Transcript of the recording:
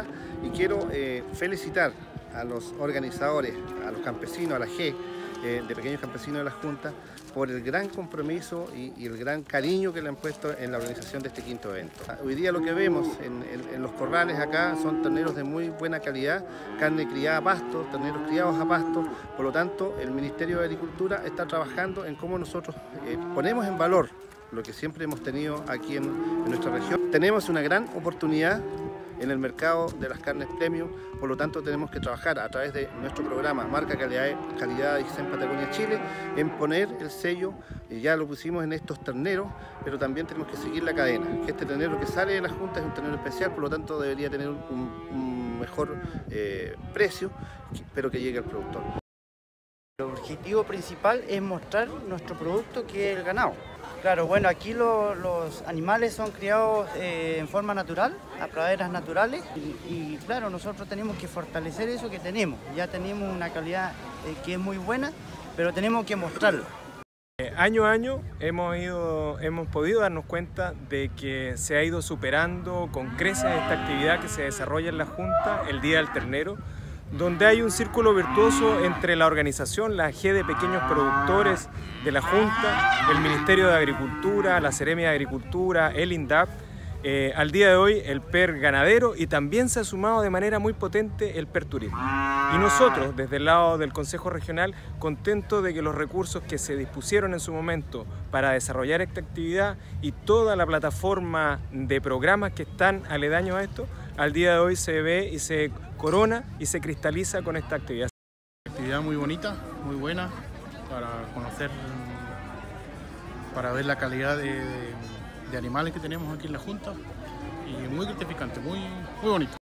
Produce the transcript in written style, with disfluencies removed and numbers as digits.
Junta, y quiero felicitar a los organizadores, a los campesinos, a la G de Pequeños Campesinos de la Junta, por el gran compromiso y el gran cariño que le han puesto en la organización de este quinto evento. Hoy día lo que vemos en los corrales acá son terneros de muy buena calidad, carne criada a pasto, terneros criados a pasto. Por lo tanto, el Ministerio de Agricultura está trabajando en cómo nosotros ponemos en valor lo que siempre hemos tenido aquí en nuestra región. Tenemos una gran oportunidad en el mercado de las carnes premium, por lo tanto tenemos que trabajar a través de nuestro programa Marca Calidad ISEM Patagonia Chile en poner el sello, ya lo pusimos en estos terneros, pero también tenemos que seguir la cadena, que este ternero que sale de la Junta es un ternero especial, por lo tanto debería tener un mejor precio, pero que llegue al productor. El objetivo principal es mostrar nuestro producto, que es el ganado. Claro, bueno, aquí los animales son criados en forma natural, a praderas naturales, y claro, nosotros tenemos que fortalecer eso que tenemos. Ya tenemos una calidad que es muy buena, pero tenemos que mostrarlo. Año a año hemos podido darnos cuenta de que se ha ido superando con creces esta actividad que se desarrolla en la Junta, el Día del Ternero, donde hay un círculo virtuoso entre la organización, la G de Pequeños Productores de la Junta, el Ministerio de Agricultura, la Seremia de Agricultura, el INDAP, al día de hoy el PER ganadero, y también se ha sumado de manera muy potente el PER turismo. Y nosotros, desde el lado del Consejo Regional, contentos de que los recursos que se dispusieron en su momento para desarrollar esta actividad y toda la plataforma de programas que están aledaños a esto, al día de hoy se ve y se corona y se cristaliza con esta actividad. Actividad muy bonita, muy buena, para conocer, para ver la calidad de animales que tenemos aquí en la Junta, y muy gratificante, muy bonito.